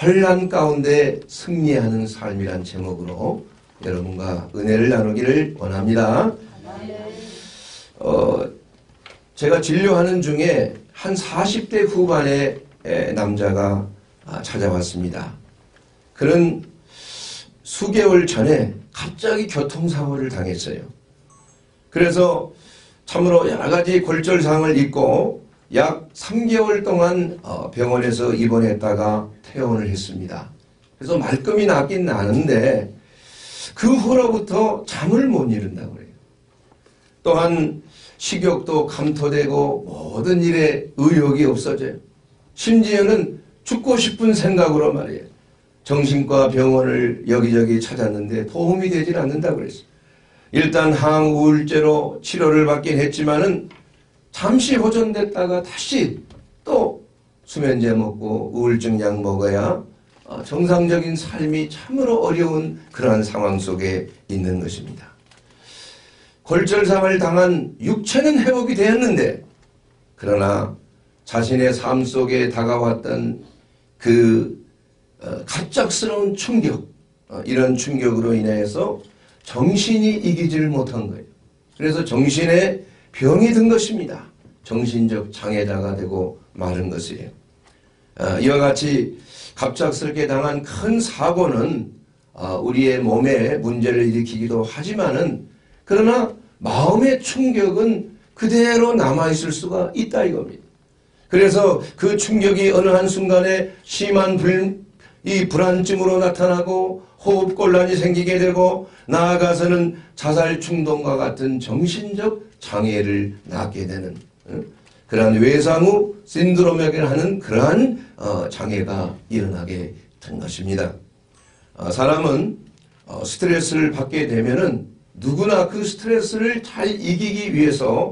환난 가운데 승리하는 삶이란 제목으로 여러분과 은혜를 나누기를 원합니다. 제가 진료하는 중에 한 40대 후반의 남자가 찾아왔습니다. 그는 수개월 전에 갑자기 교통사고를 당했어요. 그래서 참으로 여러 가지 골절상을 입고 약 3개월 동안 병원에서 입원했다가 퇴원을 했습니다. 그래서 말끔히 낫긴 나는데 그 후로부터 잠을 못 이룬다고 그래요. 또한 식욕도 감토되고 모든 일에 의욕이 없어져요. 심지어는 죽고 싶은 생각으로 말이에요. 정신과 병원을 여기저기 찾았는데 도움이 되질 않는다고 그랬어요. 일단 항우울제로 치료를 받긴 했지만은 잠시 호전됐다가 다시 또 수면제 먹고 우울증 약 먹어야 정상적인 삶이 참으로 어려운 그러한 상황 속에 있는 것입니다. 골절상을 당한 육체는 회복이 되었는데 그러나 자신의 삶 속에 다가왔던 그 갑작스러운 충격, 이런 충격으로 인해서 정신이 이기지를 못한 거예요. 그래서 정신에 병이 든 것입니다. 정신적 장애자가 되고 마른 것이에요. 이와 같이 갑작스럽게 당한 큰 사고는 우리의 몸에 문제를 일으키기도 하지만은 그러나 마음의 충격은 그대로 남아있을 수가 있다 이겁니다. 그래서 그 충격이 어느 한순간에 심한 불안증으로 나타나고 호흡곤란이 생기게 되고 나아가서는 자살 충동과 같은 정신적 장애를 낳게 되는 그러한 외상후 신드롬이라고 하는 그러한 장애가 일어나게 된 것입니다. 사람은 스트레스를 받게 되면은 누구나 그 스트레스를 잘 이기기 위해서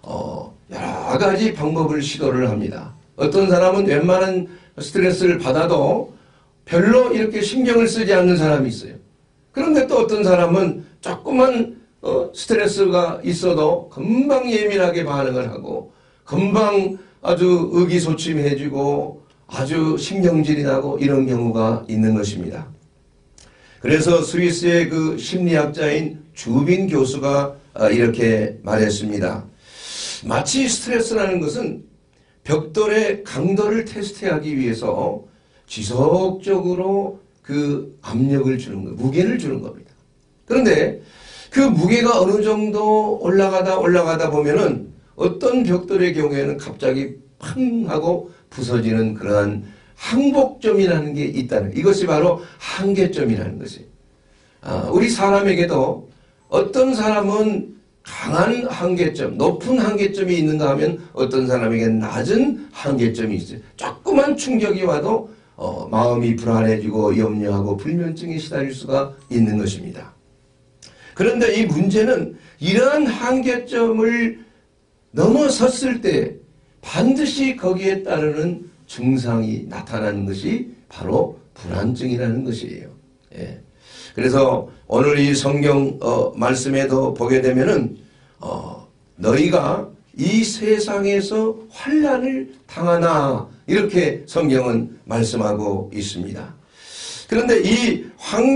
여러 가지 방법을 시도를 합니다. 어떤 사람은 웬만한 스트레스를 받아도 별로 이렇게 신경을 쓰지 않는 사람이 있어요. 그런데 또 어떤 사람은 조그만 스트레스가 있어도 금방 예민하게 반응을 하고 금방 아주 의기소침해지고 아주 신경질이 나고 이런 경우가 있는 것입니다. 그래서 스위스의 그 심리학자인 주빈 교수가 이렇게 말했습니다. 마치 스트레스라는 것은 벽돌의 강도를 테스트하기 위해서 지속적으로 그 압력을 주는 것, 무게를 주는 겁니다. 그런데 그 무게가 어느 정도 올라가다 보면은 어떤 벽돌의 경우에는 갑자기 팡 하고 부서지는 그러한 항복점이라는 게 있다는, 이것이 바로 한계점이라는 것이에요. 우리 사람에게도 어떤 사람은 강한 한계점, 높은 한계점이 있는가 하면 어떤 사람에게는 낮은 한계점이 있어요. 조그만 충격이 와도 마음이 불안해지고 염려하고 불면증에 시달릴 수가 있는 것입니다. 그런데 이 문제는 이러한 한계점을 넘어섰을 때 반드시 거기에 따르는 증상이 나타나는 것이 바로 불안증이라는 것이에요. 예. 그래서 오늘 이 성경 말씀에도 보게 되면은 너희가 이 세상에서 환난을 당하나 이렇게 성경은 말씀하고 있습니다. 그런데 이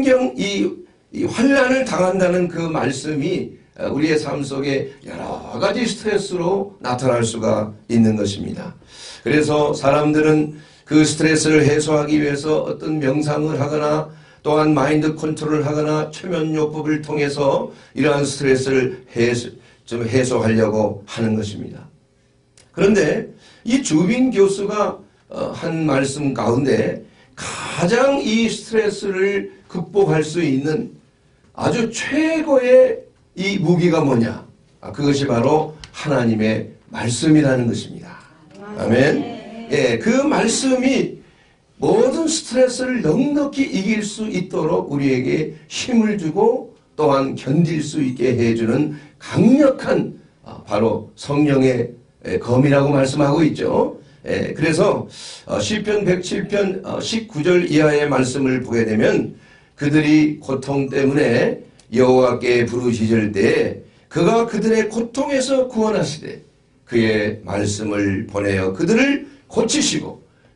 환난을 당한다는 그 말씀이 우리의 삶 속에 여러 가지 스트레스로 나타날 수가 있는 것입니다. 그래서 사람들은 그 스트레스를 해소하기 위해서 어떤 명상을 하거나 또한 마인드 컨트롤을 하거나 최면요법을 통해서 이러한 스트레스를 좀 해소하려고 하는 것입니다. 그런데 이 주빈 교수가 한 말씀 가운데 가장 이 스트레스를 극복할 수 있는 아주 최고의 이 무기가 뭐냐? 그것이 바로 하나님의 말씀이라는 것입니다. 아멘. 예, 그 말씀이 모든 스트레스를 넉넉히 이길 수 있도록 우리에게 힘을 주고 또한 견딜 수 있게 해주는 강력한 바로 성령의 검이라고 말씀하고 있죠. 그래서 시편 107편 19절 이하의 말씀을 보게 되면 그들이 고통 때문에 여호와께 부르짖을 때에 그가 그들의 고통에서 구원하시되 그의 말씀을 보내어 그들을 고치시고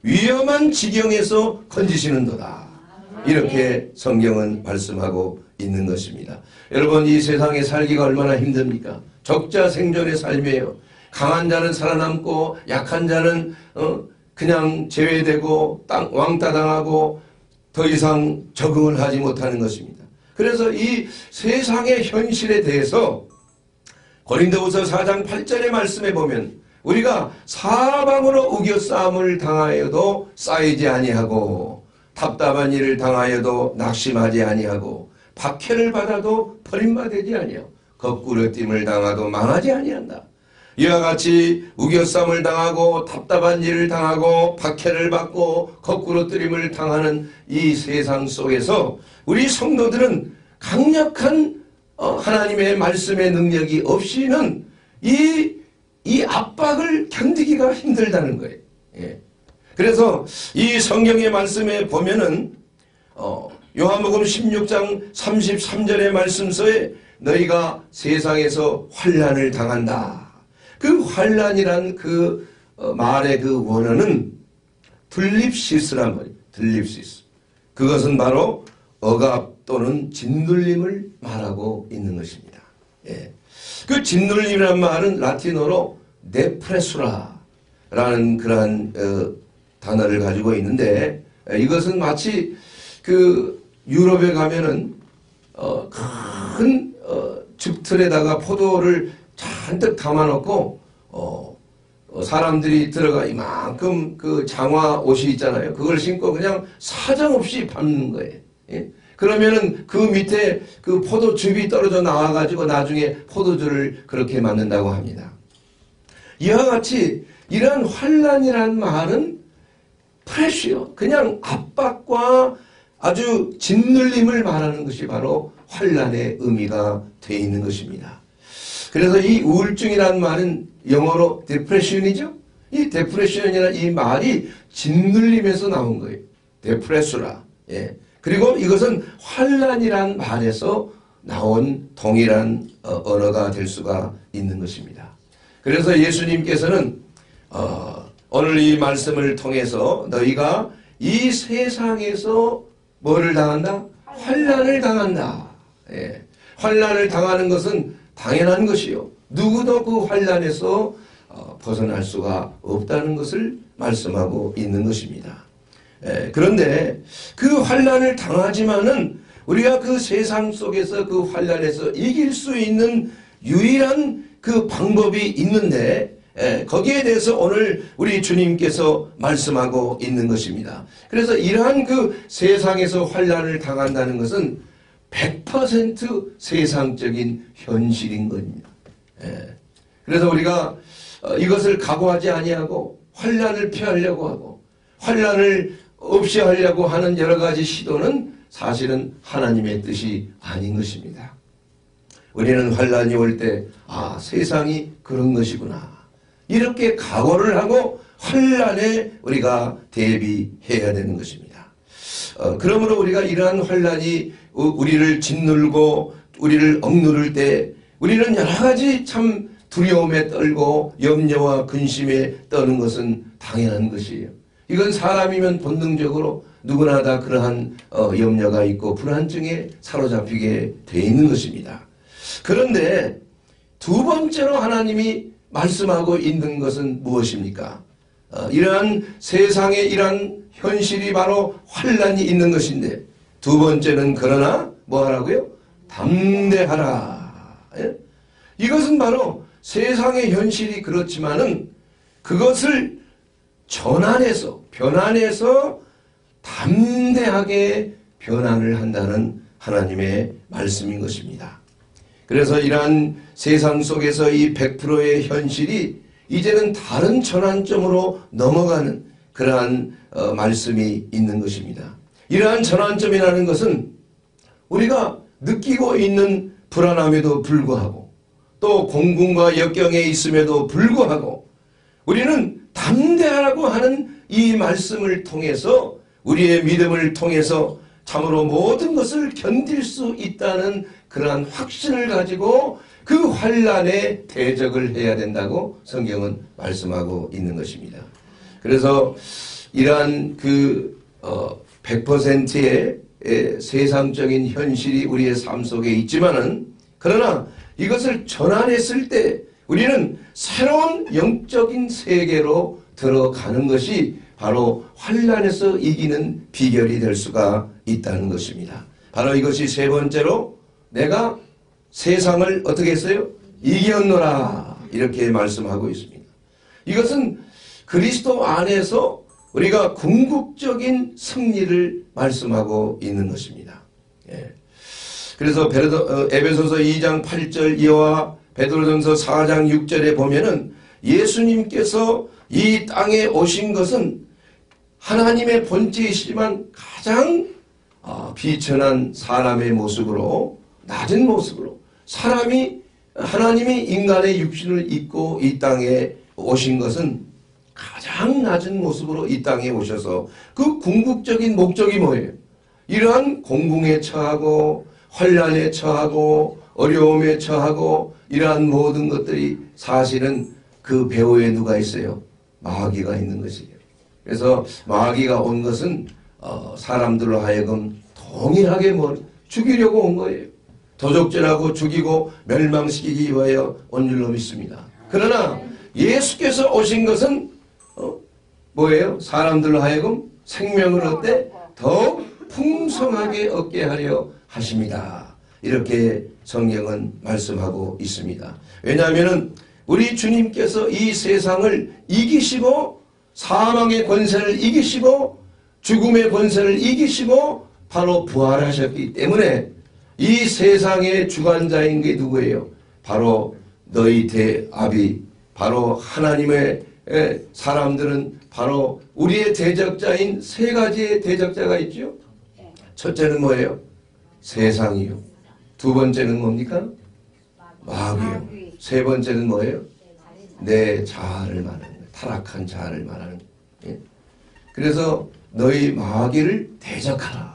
위험한 지경에서 건지시는도다. 이렇게 성경은 말씀하고 있는 것입니다. 여러분, 이 세상에 살기가 얼마나 힘듭니까? 적자 생존의 삶이에요. 강한 자는 살아남고 약한 자는 그냥 제외되고 왕따 당하고 더 이상 적응을 하지 못하는 것입니다. 그래서 이 세상의 현실에 대해서 고린도후서 4장 8절의 말씀에 보면 우리가 사방으로 우겨싸움을 당하여도 쌓이지 아니하고 답답한 일을 당하여도 낙심하지 아니하고 박해를 받아도 버림받지 아니하고 거꾸로 됨을 당하도 망하지 아니한다. 이와 같이 우겨싸움을 당하고 답답한 일을 당하고 박해를 받고 거꾸로 뜨림을 당하는 이 세상 속에서 우리 성도들은 강력한 하나님의 말씀의 능력이 없이는 이 압박을 견디기가 힘들다는 거예요. 예. 그래서 이 성경의 말씀에 보면은 요한복음 16장 33절의 말씀서에 너희가 세상에서 환난을 당한다. 그 환난이란 그 말의 그 원어는 들립시스란 말이에요. 들립시스. 그것은 바로 억압 또는 짓눌림을 말하고 있는 것입니다. 예. 그 짓눌림이란 말은 라틴어로 네프레수라라는 그러한 단어를 가지고 있는데 이것은 마치 그 유럽에 가면은 큰 즙틀에다가 포도를 잔뜩 담아놓고 사람들이 들어가 이만큼 그 장화 옷이 있잖아요. 그걸 신고 그냥 사정없이 밟는 거예요. 예? 그러면은 그 밑에 그 포도즙이 떨어져 나와가지고 나중에 포도주를 그렇게 만든다고 합니다. 이와 같이 이러한 환난이라는 말은 프레시요. 그냥 압박과 아주 짓눌림을 말하는 것이 바로 환난의 의미가 되어 있는 것입니다. 그래서 이 우울증이라는 말은 영어로 depression이죠. 이 depression이라는 이 말이 짓눌림에서 나온 거예요. depressura. 예. 그리고 이것은 환난이란 말에서 나온 동일한 언어가 될 수가 있는 것입니다. 그래서 예수님께서는 오늘 이 말씀을 통해서 너희가 이 세상에서 뭐를 당한다? 환난을 당한다. 예. 환난을 당하는 것은 당연한 것이요. 누구도 그 환난에서 벗어날 수가 없다는 것을 말씀하고 있는 것입니다. 그런데 그 환난을 당하지만은 우리가 그 세상 속에서 그 환난에서 이길 수 있는 유일한 그 방법이 있는데 거기에 대해서 오늘 우리 주님께서 말씀하고 있는 것입니다. 그래서 이러한 그 세상에서 환난을 당한다는 것은 100% 세상적인 현실인 겁니다. 그래서 우리가 이것을 각오하지 아니하고 환난을 피하려고 하고 환난을 없이 하려고 하는 여러 가지 시도는 사실은 하나님의 뜻이 아닌 것입니다. 우리는 환난이 올 때 세상이 그런 것이구나. 이렇게 각오를 하고 환난에 우리가 대비해야 되는 것입니다. 그러므로 우리가 이러한 환난이 우리를 짓눌고 우리를 억누를 때 우리는 여러 가지 참 두려움에 떨고 염려와 근심에 떠는 것은 당연한 것이에요. 이건 사람이면 본능적으로 누구나 다 그러한 염려가 있고 불안증에 사로잡히게 돼 있는 것입니다. 그런데 두 번째로 하나님이 말씀하고 있는 것은 무엇입니까? 이러한 세상에 이러한 현실이 바로 환난이 있는 것인데 두 번째는 그러나 뭐 하라고요? 담대하라. 예? 이것은 바로 세상의 현실이 그렇지만은 그것을 변환해서 담대하게 변환을 한다는 하나님의 말씀인 것입니다. 그래서 이러한 세상 속에서 이 100%의 현실이 이제는 다른 전환점으로 넘어가는 그러한 말씀이 있는 것입니다. 이러한 전환점이라는 것은 우리가 느끼고 있는 불안함에도 불구하고 또 공군과 역경에 있음에도 불구하고 우리는 담대하라고 하는 이 말씀을 통해서 우리의 믿음을 통해서 참으로 모든 것을 견딜 수 있다는 그러한 확신을 가지고 그 환난에 대적을 해야 된다고 성경은 말씀하고 있는 것입니다. 그래서 이러한 100%의 세상적인 현실이 우리의 삶 속에 있지만은, 그러나 이것을 전환했을 때 우리는 새로운 영적인 세계로 들어가는 것이 바로 환난에서 이기는 비결이 될 수가 있다는 것입니다. 바로 이것이 세 번째로, 내가 세상을 어떻게 했어요? 이겼노라, 이렇게 말씀하고 있습니다. 이것은 그리스도 안에서 우리가 궁극적인 승리를 말씀하고 있는 것입니다. 예. 그래서 에베소서 2장 8절 이하와 베드로전서 4장 6절에 보면은 예수님께서 이 땅에 오신 것은 하나님의 본체이시지만 가장 비천한 사람의 모습으로, 낮은 모습으로, 하나님이 인간의 육신을 입고 이 땅에 오신 것은 가장 낮은 모습으로 이 땅에 오셔서 그 궁극적인 목적이 뭐예요? 이러한 공궁에 처하고 환난에 처하고 어려움에 처하고 이러한 모든 것들이 사실은 그 배후에 누가 있어요? 마귀가 있는 것이에요. 그래서 마귀가 온 것은 사람들로 하여금 동일하게 죽이려고 온 거예요. 도적질하고 죽이고 멸망시키기 위하여 온 줄로 믿습니다. 그러나 예수께서 오신 것은 뭐예요? 사람들로 하여금 생명을 얻되 더욱 풍성하게 얻게 하려 하십니다. 이렇게 성경은 말씀하고 있습니다. 왜냐하면 우리 주님께서 이 세상을 이기시고 사망의 권세를 이기시고 죽음의 권세를 이기시고 바로 부활하셨기 때문에 이 세상의 주관자인 게 누구예요? 바로 너희 대아비, 바로 하나님의 사람들은 바로 우리의 대적자인 세 가지의 대적자가 있죠. 첫째는 뭐예요? 세상이요. 두 번째는 뭡니까? 마귀요. 세 번째는 뭐예요? 내 자아를 말하는 거예요. 타락한 자아를 말하는 거예요. 그래서 너희 마귀를 대적하라.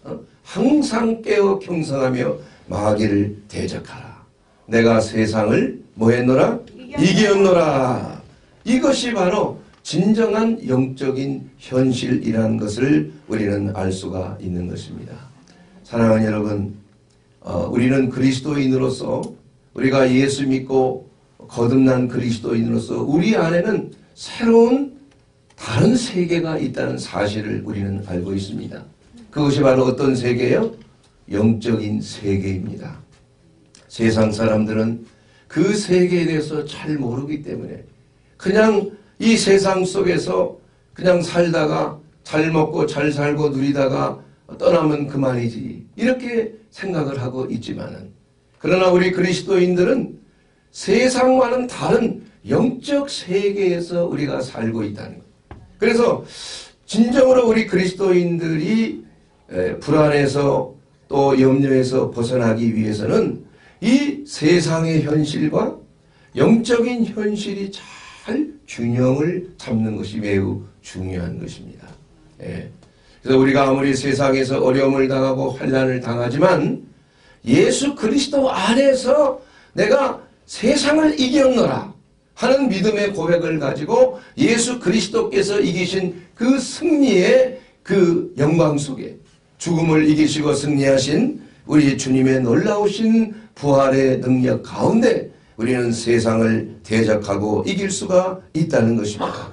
항상 깨어 경성하며 마귀를 대적하라. 내가 세상을 뭐 했노라? 이겼노라. 이것이 바로 진정한 영적인 현실이라는 것을 우리는 알 수가 있는 것입니다. 사랑하는 여러분, 우리는 그리스도인으로서, 우리가 예수 믿고 거듭난 그리스도인으로서 우리 안에는 새로운 다른 세계가 있다는 사실을 우리는 알고 있습니다. 그것이 바로 어떤 세계예요? 영적인 세계입니다. 세상 사람들은 그 세계에 대해서 잘 모르기 때문에 그냥 이 세상 속에서 그냥 살다가 잘 먹고 잘 살고 누리다가 떠나면 그만이지, 이렇게 생각을 하고 있지만은, 그러나 우리 그리스도인들은 세상과는 다른 영적 세계에서 우리가 살고 있다는 것. 그래서 진정으로 우리 그리스도인들이 불안에서 또 염려에서 벗어나기 위해서는 이 세상의 현실과 영적인 현실이 잘 균형을 잡는 것이 매우 중요한 것입니다. 그래서 우리가 아무리 세상에서 어려움을 당하고 환난을 당하지만 예수 그리스도 안에서 내가 세상을 이겼노라 하는 믿음의 고백을 가지고 예수 그리스도께서 이기신 그 승리의 그 영광 속에, 죽음을 이기시고 승리하신 우리 주님의 놀라우신 부활의 능력 가운데 우리는 세상을 대적하고 이길 수가 있다는 것입니다.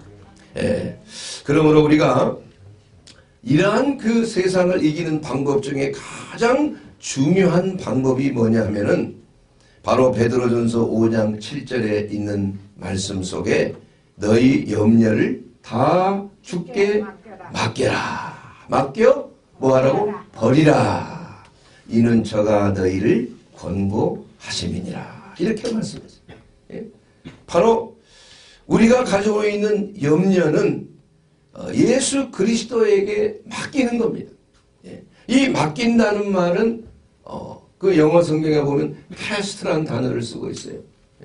그러므로 우리가 이러한 그 세상을 이기는 방법 중에 가장 중요한 방법이 뭐냐 하면은 바로 베드로전서 5장 7절에 있는 말씀 속에 너희 염려를 다 주께 맡겨라. 맡겨 뭐하라고? 버리라. 이는 저가 너희를 권고하심이니라. 이렇게 말씀했어요. 바로 우리가 가지고 있는 염려는 예수 그리스도에게 맡기는 겁니다. 이 맡긴다는 말은 그 영어 성경에 보면 cast라는 단어를 쓰고 있어요.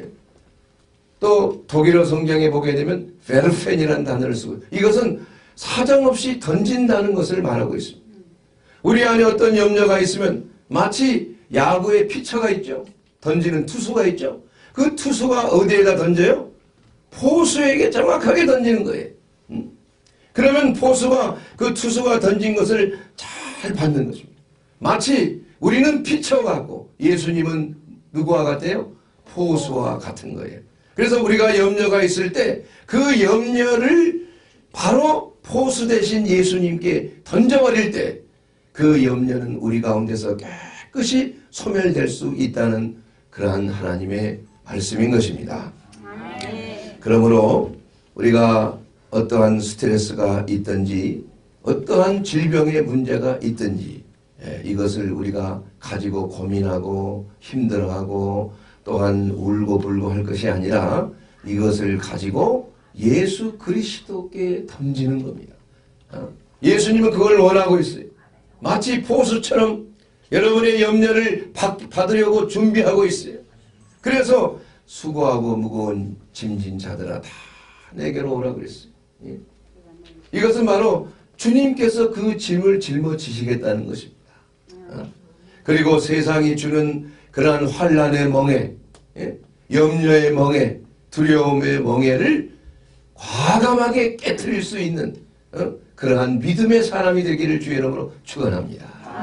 또 독일어 성경에 보게 되면 werfen이라는 단어를 쓰고, 이것은 사정없이 던진다는 것을 말하고 있습니다. 우리 안에 어떤 염려가 있으면 마치 야구에 피처가 있죠. 던지는 투수가 있죠. 그 투수가 어디에다 던져요? 포수에게 정확하게 던지는 거예요. 그러면 포수가 그 투수가 던진 것을 잘 받는 것입니다. 마치 우리는 피처 같고 예수님은 누구와 같아요? 포수와 같은 거예요. 그래서 우리가 염려가 있을 때 그 염려를 바로 포수 대신 예수님께 던져버릴 때 그 염려는 우리 가운데서 깨끗이 소멸될 수 있다는 그러한 하나님의 말씀인 것입니다. 그러므로 우리가 어떠한 스트레스가 있든지 어떠한 질병의 문제가 있든지 이것을 우리가 가지고 고민하고 힘들어하고 또한 울고불고 할 것이 아니라 이것을 가지고 예수 그리스도께 던지는 겁니다. 예수님은 그걸 원하고 있어요. 마치 포수처럼 여러분의 염려를 받으려고 준비하고 있어요. 그래서 수고하고 무거운 짐진 자들아 다 내게로 오라 그랬어요. 이것은 바로 주님께서 그 짐을 짊어지시겠다는 것입니다. 그리고 세상이 주는 그러한 환난의 멍에, 염려의 멍에, 두려움의 멍에를 과감하게 깨트릴 수 있는 그러한 믿음의 사람이 되기를 주의 이름으로 축원합니다.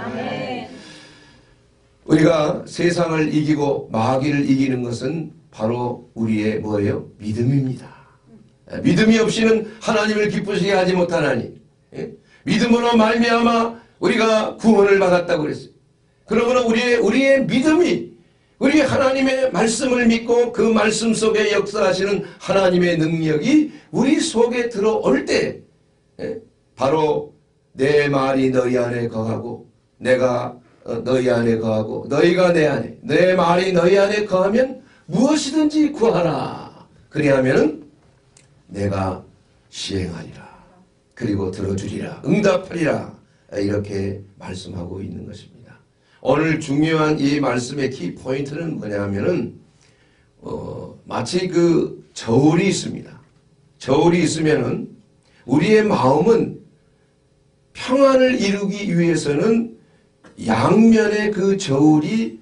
우리가 세상을 이기고 마귀를 이기는 것은 바로 우리의 뭐예요? 믿음입니다. 믿음이 없이는 하나님을 기쁘시게 하지 못하나니 믿음으로 말미암아 우리가 구원을 받았다고 그랬어요. 그러므로 우리의 믿음이 우리 하나님의 말씀을 믿고 그 말씀 속에 역사하시는 하나님의 능력이 우리 속에 들어올 때 바로 내 말이 너희 안에 거하고 내가 너희 안에 거하고 너희가 내 안에 내 말이 너희 안에 거하면 무엇이든지 구하라. 그리하면 내가 시행하리라. 그리고 들어주리라. 응답하리라. 이렇게 말씀하고 있는 것입니다. 오늘 중요한 이 말씀의 키포인트는 뭐냐면은 마치 그 저울이 있습니다. 저울이 있으면은 우리의 마음은 평안을 이루기 위해서는 양면의 그 저울이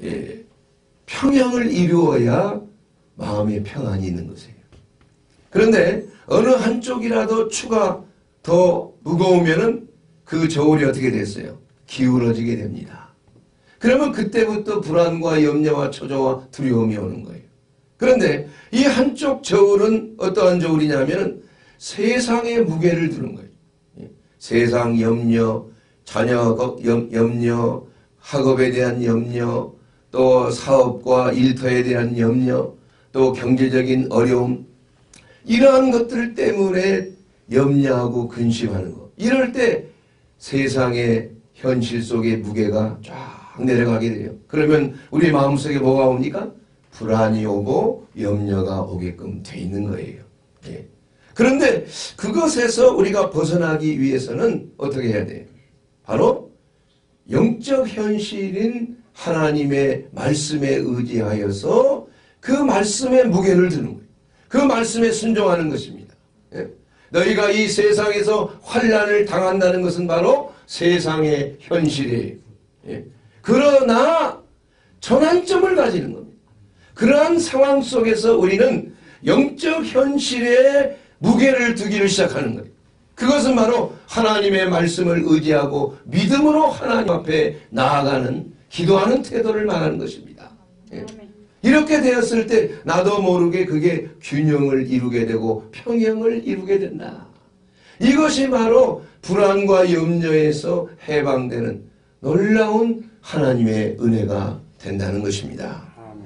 평형을 이루어야 마음의 평안이 있는 것이에요. 그런데 어느 한쪽이라도 추가 더 무거우면은 그 저울이 어떻게 됐어요? 기울어지게 됩니다. 그러면 그때부터 불안과 염려와 초조와 두려움이 오는 거예요. 그런데 이 한쪽 저울은 어떠한 저울이냐면은 세상의 무게를 두는 거예요. 세상 염려, 자녀 염려, 학업에 대한 염려, 또 사업과 일터에 대한 염려, 또 경제적인 어려움, 이러한 것들 때문에 염려하고 근심하는 것. 이럴 때 세상의 현실 속의 무게가 쫙 내려가게 돼요. 그러면 우리 마음속에 뭐가 옵니까? 불안이 오고 염려가 오게끔 돼 있는 거예요. 예. 그런데 그것에서 우리가 벗어나기 위해서는 어떻게 해야 돼요? 바로 영적 현실인 하나님의 말씀에 의지하여서 그 말씀의 무게를 드는 거예요. 그 말씀에 순종하는 것입니다. 예? 너희가 이 세상에서 환난을 당한다는 것은 바로 세상의 현실이에요. 예? 그러나 전환점을 가지는 겁니다. 그러한 상황 속에서 우리는 영적 현실에 무게를 두기를 시작하는 거예요. 그것은 바로 하나님의 말씀을 의지하고 믿음으로 하나님 앞에 나아가는 기도하는 태도를 말하는 것입니다. 예. 이렇게 되었을 때 나도 모르게 그게 균형을 이루게 되고 평형을 이루게 된다. 이것이 바로 불안과 염려에서 해방되는 놀라운 하나님의 은혜가 된다는 것입니다.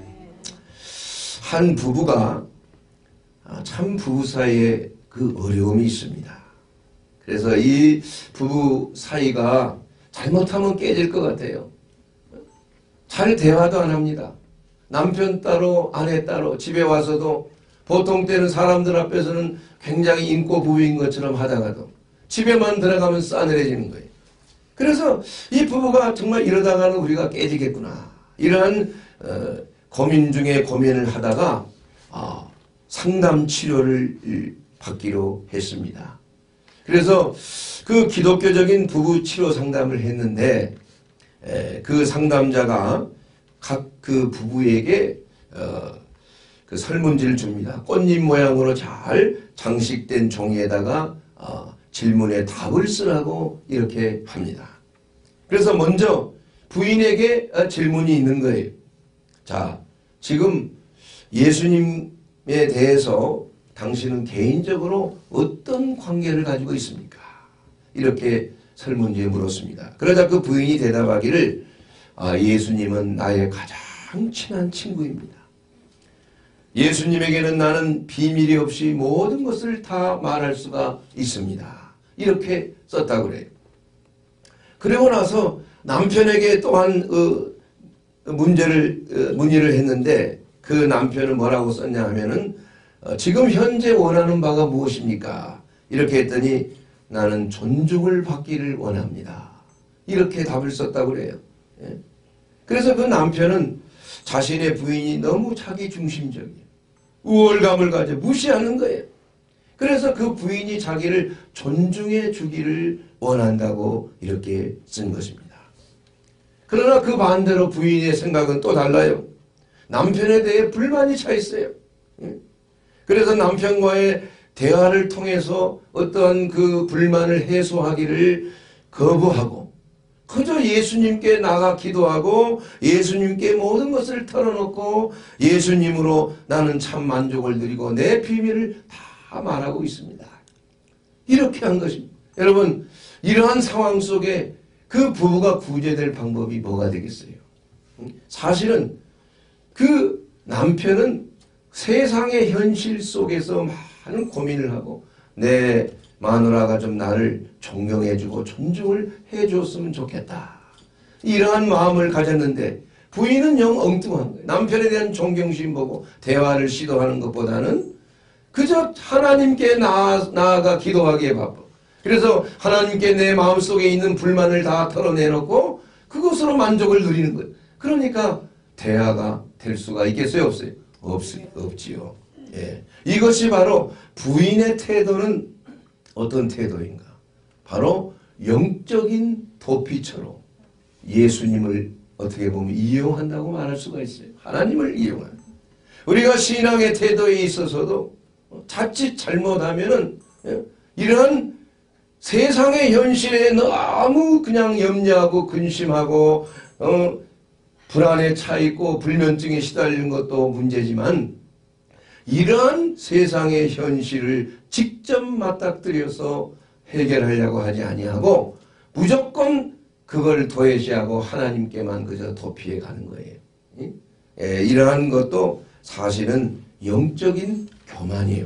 한 부부가 참 부부 사이에 그 어려움이 있습니다. 그래서 이 부부 사이가 잘못하면 깨질 것 같아요. 잘 대화도 안 합니다. 남편 따로 아내 따로 집에 와서도 보통 때는 사람들 앞에서는 굉장히 인고 부부인 것처럼 하다가도 집에만 들어가면 싸늘해지는 거예요. 그래서 이 부부가 정말 이러다가는 우리가 깨지겠구나. 이러한 고민 중에 고민을 하다가 상담 치료를 받기로 했습니다. 그래서 그 기독교적인 부부 치료 상담을 했는데 그 상담자가 각 그 부부에게 그 설문지를 줍니다. 꽃잎 모양으로 잘 장식된 종이에다가 질문에 답을 쓰라고 이렇게 합니다. 그래서 먼저 부인에게 질문이 있는 거예요. 자, 지금 예수님에 대해서 당신은 개인적으로 어떤 관계를 가지고 있습니까? 이렇게 설문지에 물었습니다. 그러자 그 부인이 대답하기를 예수님은 나의 가장 친한 친구입니다. 예수님에게는 나는 비밀이 없이 모든 것을 다 말할 수가 있습니다. 이렇게 썼다고 그래요. 그리고 나서 남편에게 또한 문의를 했는데 그 남편은 뭐라고 썼냐 하면은 지금 현재 원하는 바가 무엇입니까? 이렇게 했더니 나는 존중을 받기를 원합니다. 이렇게 답을 썼다고 그래요. 예. 그래서 그 남편은 자신의 부인이 너무 자기중심적이에요. 우월감을 가져 무시하는 거예요. 그래서 그 부인이 자기를 존중해 주기를 원한다고 이렇게 쓴 것입니다. 그러나 그 반대로 부인의 생각은 또 달라요. 남편에 대해 불만이 차 있어요. 그래서 남편과의 대화를 통해서 어떠한 그 불만을 해소하기를 거부하고 그저 예수님께 나가 기도하고 예수님께 모든 것을 털어놓고 예수님으로 나는 참 만족을 누리고 내 비밀을 다 말하고 있습니다. 이렇게 한 것입니다. 여러분, 이러한 상황 속에 그 부부가 구제될 방법이 뭐가 되겠어요? 사실은 그 남편은 세상의 현실 속에서 많은 고민을 하고 내 마누라가 좀 나를 존경해주고 존중을 해줬으면 좋겠다. 이러한 마음을 가졌는데 부인은 영 엉뚱한 거예요. 남편에 대한 존경심 보고 대화를 시도하는 것보다는 그저 하나님께 나아가 기도하기에 바빠. 그래서 하나님께 내 마음속에 있는 불만을 다 털어내놓고 그것으로 만족을 누리는 거예요. 그러니까 대화가 될 수가 있겠어요? 없어요? 없지요. 예. 이것이 바로 부인의 태도는 어떤 태도인가? 바로 영적인 도피처럼 예수님을 어떻게 보면 이용한다고 말할 수가 있어요. 하나님을 이용하는. 우리가 신앙의 태도에 있어서도 자칫 잘못하면은 이런 세상의 현실에 너무 그냥 염려하고 근심하고 불안에 차 있고 불면증에 시달리는 것도 문제지만 이러한 세상의 현실을 직접 맞닥뜨려서 해결하려고 하지 아니하고 무조건 그걸 도외시하고 하나님께만 그저 도피해 가는 거예요. 이러한 것도 사실은 영적인 교만이에요.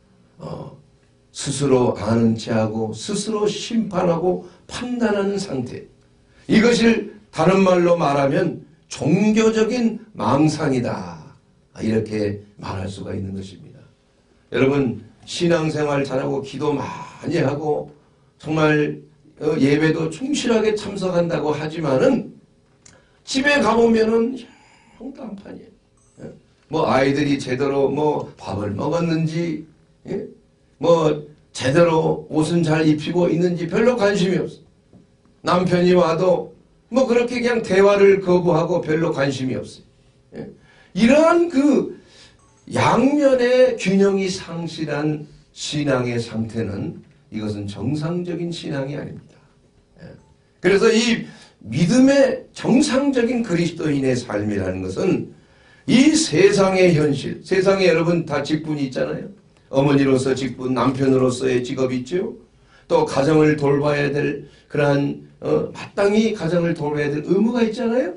스스로 아는 체하고 스스로 심판하고 판단하는 상태. 이것을 다른 말로 말하면 종교적인 망상이다. 이렇게 말할 수가 있는 것입니다. 여러분, 신앙생활 잘하고 기도 많이 하고 정말 예배도 충실하게 참석한다고 하지만은 집에 가보면은 형단판이에요. 뭐 아이들이 제대로 뭐 밥을 먹었는지, 뭐 제대로 옷은 잘 입히고 있는지 별로 관심이 없어. 남편이 와도 뭐 그렇게 그냥 대화를 거부하고 별로 관심이 없어요. 이러한 그 양면의 균형이 상실한 신앙의 상태는 이것은 정상적인 신앙이 아닙니다. 그래서 이 믿음의 정상적인 그리스도인의 삶이라는 것은 이 세상의 현실, 세상에 여러분 다 직분이 있잖아요. 어머니로서 직분, 남편으로서의 직업이 있죠. 또 가정을 돌봐야 될 그러한 마땅히 가정을 돌봐야 될 의무가 있잖아요.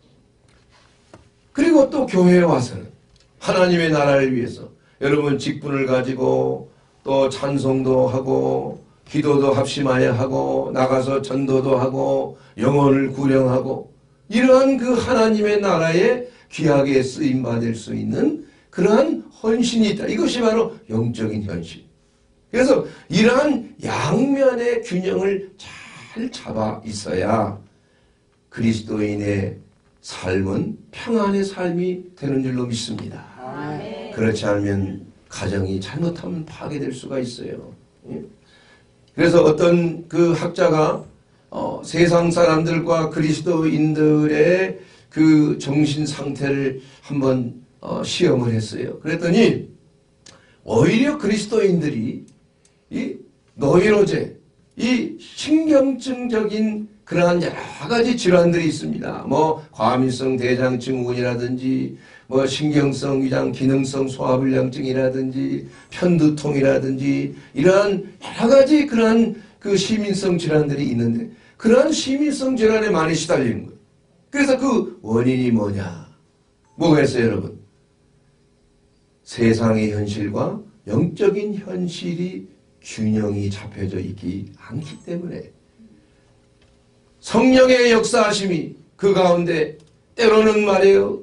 그리고 또 교회에 와서는 하나님의 나라를 위해서 여러분 직분을 가지고 또 찬송도 하고 기도도 합심하여 하고 나가서 전도도 하고 영혼을 구령하고 이러한 그 하나님의 나라에 귀하게 쓰임받을 수 있는 그러한 헌신이 있다. 이것이 바로 영적인 현실. 그래서 이러한 양면의 균형을 잘 잡아 있어야 그리스도인의 삶은 평안의 삶이 되는 줄로 믿습니다. 그렇지 않으면 가정이 잘못하면 파괴될 수가 있어요. 그래서 어떤 그 학자가 세상 사람들과 그리스도인들의 그 정신 상태를 한번 시험을 했어요. 그랬더니 오히려 그리스도인들이 이 노이로제, 이 신경증적인 그러한 여러 가지 질환들이 있습니다. 뭐 과민성 대장증후군이라든지 뭐 신경성 위장 기능성 소화불량증이라든지 편두통이라든지 이러한 여러 가지 그러한 그 시민성 질환들이 있는데 그러한 시민성 질환에 많이 시달리는 거예요. 그래서 그 원인이 뭐냐? 뭐가 있어요, 여러분? 세상의 현실과 영적인 현실이 균형이 잡혀져 있지 않기 때문에 성령의 역사하심이 그 가운데 때로는 말이에요.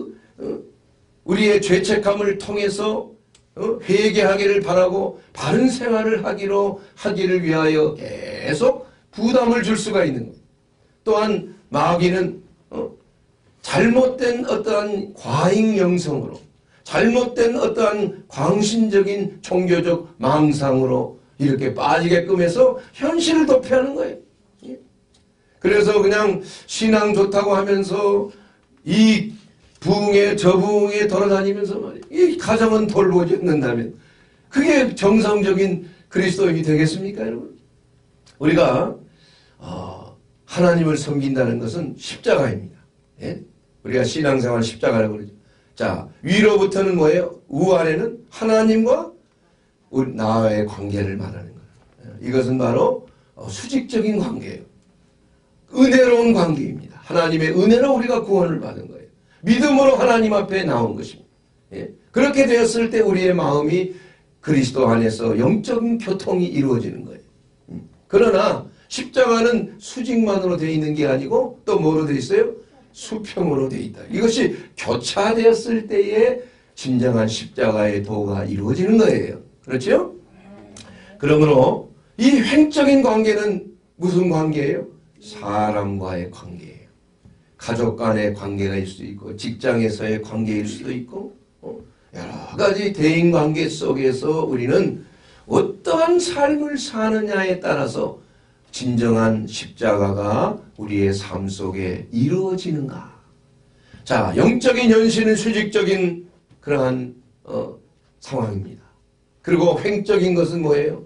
우리의 죄책감을 통해서 회개하기를 바라고 바른 생활을 하기를 위하여 계속 부담을 줄 수가 있는 거예요. 또한 마귀는 잘못된 어떠한 과잉 영성으로 잘못된 어떠한 광신적인 종교적 망상으로 이렇게 빠지게끔 해서 현실을 도피하는 거예요. 그래서 그냥 신앙 좋다고 하면서 이 부흥에 저 부흥에 돌아다니면서 말이에요. 이 가정은 돌보는다면 그게 정상적인 그리스도인이 되겠습니까, 여러분? 우리가 하나님을 섬긴다는 것은 십자가입니다. 예? 우리가 신앙생활 십자가라고 그러죠. 자, 위로부터는 뭐예요? 우아래는 하나님과 나와의 관계를 말하는 거예요. 이것은 바로 수직적인 관계예요. 은혜로운 관계입니다. 하나님의 은혜로 우리가 구원을 받은 거예요. 믿음으로 하나님 앞에 나온 것입니다. 예? 그렇게 되었을 때 우리의 마음이 그리스도 안에서 영적인 교통이 이루어지는 거예요. 그러나 십자가는 수직만으로 되어 있는 게 아니고 또 뭐로 되어 있어요? 수평으로 되어 있다. 이것이 교차되었을 때에 진정한 십자가의 도가 이루어지는 거예요. 그렇죠? 그러므로 이 횡적인 관계는 무슨 관계예요? 사람과의 관계예요. 가족 간의 관계가 있을 수도 있고 직장에서의 관계일 수도 있고 여러 가지 대인관계 속에서 우리는 어떠한 삶을 사느냐에 따라서 진정한 십자가가 우리의 삶 속에 이루어지는가. 자, 영적인 현실은 수직적인 그러한 상황입니다. 그리고 횡적인 것은 뭐예요?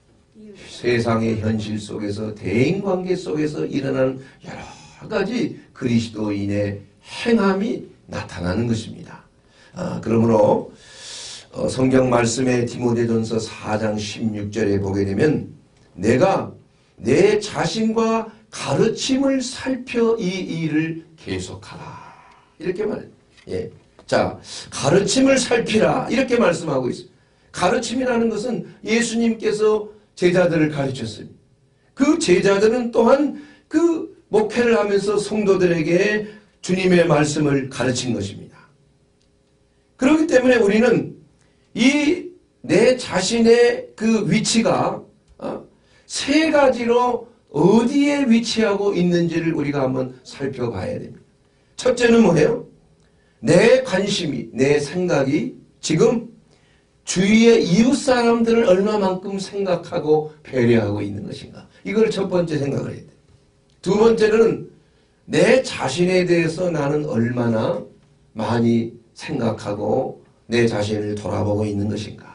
세상의 현실 속에서 대인관계 속에서 일어나는 여러 가지 그리스도인의 행함이 나타나는 것입니다. 그러므로 성경 말씀에 디모데전서 4장 16절에 보게 되면 내가 내 자신과 가르침을 살펴 이 일을 계속하라. 이렇게 말해요. 예. 자, 가르침을 살피라. 이렇게 말씀하고 있어요. 가르침이라는 것은 예수님께서 제자들을 가르쳤습니다. 그 제자들은 또한 그 목회를 하면서 성도들에게 주님의 말씀을 가르친 것입니다. 그렇기 때문에 우리는 이 내 자신의 그 위치가 세 가지로 어디에 위치하고 있는지를 우리가 한번 살펴봐야 됩니다. 첫째는 뭐예요? 내 관심이, 내 생각이 지금 주위의 이웃 사람들을 얼마만큼 생각하고 배려하고 있는 것인가. 이걸 첫 번째 생각을 해야 돼요. 두 번째는 내 자신에 대해서 나는 얼마나 많이 생각하고 내 자신을 돌아보고 있는 것인가.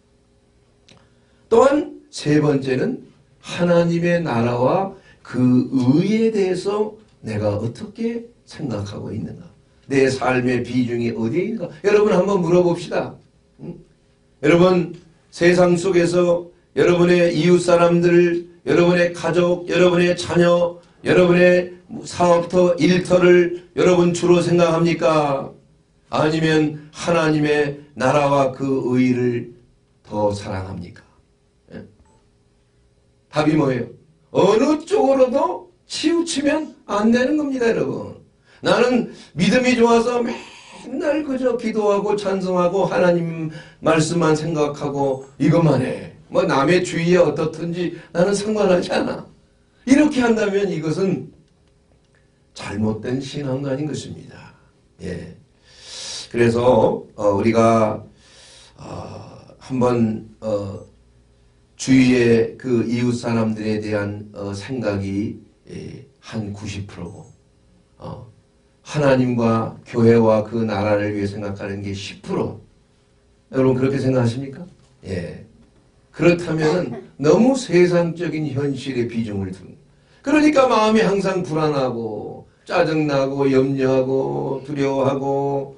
또한 세 번째는 하나님의 나라와 그 의에 대해서 내가 어떻게 생각하고 있는가. 내 삶의 비중이 어디에 있는가. 여러분 한번 물어봅시다. 여러분 세상 속에서 여러분의 이웃 사람들, 여러분의 가족, 여러분의 자녀, 여러분의 사업터, 일터를 여러분 주로 생각합니까? 아니면 하나님의 나라와 그 의를 더 사랑합니까? 예? 답이 뭐예요? 어느 쪽으로도 치우치면 안 되는 겁니다, 여러분. 나는 믿음이 좋아서 맨날 그저 기도하고 찬송하고 하나님 말씀만 생각하고 이것만 해. 뭐 남의 주위에 어떻든지 나는 상관하지 않아. 이렇게 한다면 이것은 잘못된 신앙관인 것입니다. 예. 그래서 우리가 한번 주위의 그 이웃 사람들에 대한 생각이 한 90%고 하나님과 교회와 그 나라를 위해 생각하는 게 10%. 여러분 그렇게 생각하십니까? 예. 그렇다면 너무 세상적인 현실에 비중을 두는, 그러니까 마음이 항상 불안하고 짜증나고 염려하고 두려워하고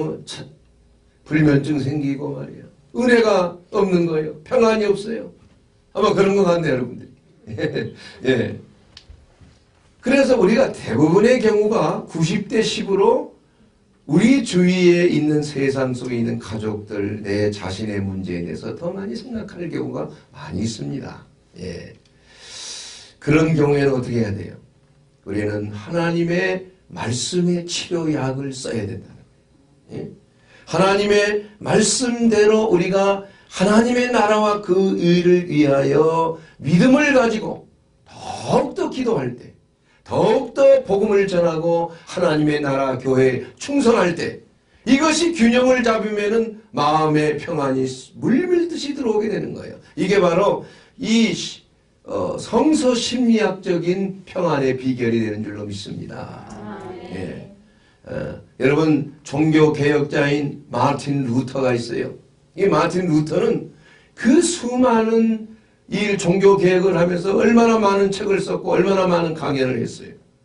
불면증 생기고 말이에요. 은혜가 없는 거예요. 평안이 없어요. 아마 그런 것 같네요, 여러분들이. 예. 그래서 우리가 대부분의 경우가 90대 10으로 우리 주위에 있는 세상 속에 있는 가족들, 내 자신의 문제에 대해서 더 많이 생각할 경우가 많이 있습니다. 예. 그런 경우에는 어떻게 해야 돼요? 우리는 하나님의 말씀의 치료약을 써야 된다는 거예요. 예? 하나님의 말씀대로 우리가 하나님의 나라와 그 의를 위하여 믿음을 가지고 더욱더 기도할 때, 더욱더 복음을 전하고 하나님의 나라 교회에 충성할 때, 이것이 균형을 잡으면은 마음의 평안이 물밀듯이 들어오게 되는 거예요. 이게 바로 이 성서 심리학적인 평안의 비결이 되는 줄로 믿습니다. 예. 여러분, 종교 개혁자인 마틴 루터가 있어요. 이 마틴 루터는 그 수많은 이 종교 개혁을 하면서 얼마나 많은 책을 썼고 얼마나 많은 강연을 했어요.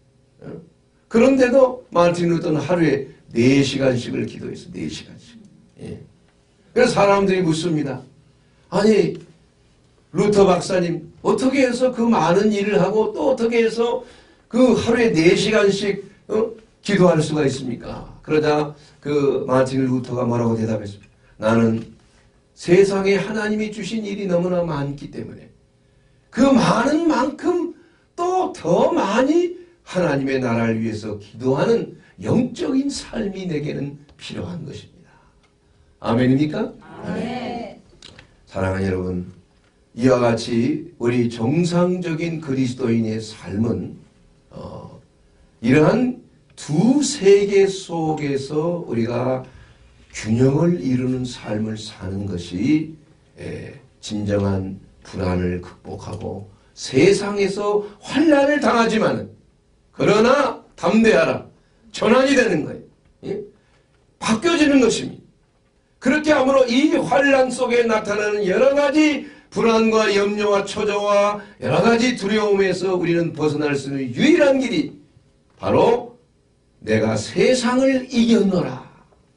그런데도 마틴 루터는 하루에 4시간씩을 기도했어요. 4시간씩. 예. 그래서 사람들이 묻습니다. 아니, 루터 박사님, 어떻게 해서 그 많은 일을 하고 또 어떻게 해서 그 하루에 4시간씩 기도할 수가 있습니까? 그러자 그 마틴 루터가 뭐라고 대답했습니까? 나는 세상에 하나님이 주신 일이 너무나 많기 때문에 그 많은 만큼 또 더 많이 하나님의 나라를 위해서 기도하는 영적인 삶이 내게는 필요한 것입니다. 아멘입니까? 아멘. 사랑하는 여러분, 이와 같이 우리 정상적인 그리스도인의 삶은 이러한 두 세계 속에서 우리가 균형을 이루는 삶을 사는 것이 진정한 불안을 극복하고 세상에서 환난을 당하지만 그러나 담대하라, 전환이 되는 거예요. 예? 바뀌어지는 것입니다. 그렇게 함으로 이 환난 속에 나타나는 여러 가지 불안과 염려와 초조와 여러 가지 두려움에서 우리는 벗어날 수 있는 유일한 길이 바로 내가 세상을 이겼노라.